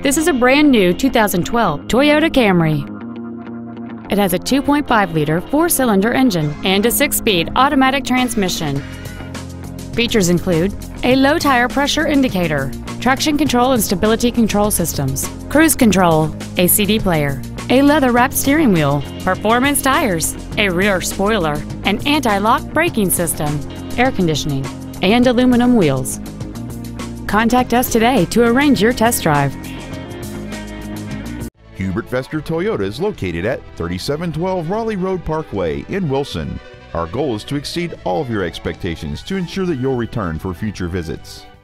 This is a brand new 2012 Toyota Camry. It has a 2.5-liter four-cylinder engine and a 6-speed automatic transmission. Features include a low tire pressure indicator, traction control and stability control systems, cruise control, a CD player, a leather-wrapped steering wheel, performance tires, a rear spoiler, an anti-lock braking system, air conditioning, and aluminum wheels. Contact us today to arrange your test drive. Hubert Fester Toyota is located at 3712 Raleigh Road Parkway in Wilson. Our goal is to exceed all of your expectations to ensure that you'll return for future visits.